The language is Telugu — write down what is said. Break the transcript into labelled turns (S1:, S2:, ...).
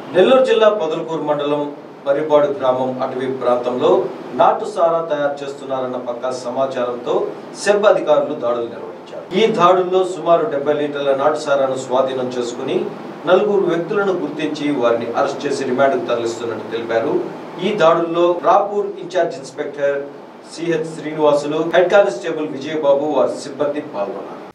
S1: నెల్లూరు జిల్లా పొదలకూరు మండలం పరిపాడు గ్రామం అటవీ ప్రాంతంలో నాటు సారా తయారు చేస్తున్నారన్న పక్కా సమాచారంతో సెబ్ అధికారులు దాడులు నిర్వహించారు. ఈ దాడుల్లో సుమారు 70 లీటర్ల నాటు సారాను స్వాధీనం చేసుకుని 4 వ్యక్తులను గుర్తించి వారిని అరెస్ట్ చేసి రిమాండ్కు తరలిస్తున్నట్టు తెలిపారు. ఈ దాడుల్లో Rapur incharge inspector CH Srinivasulu, head constable Vijayababu వారి సిబ్బంది పాల్గొన్నారు.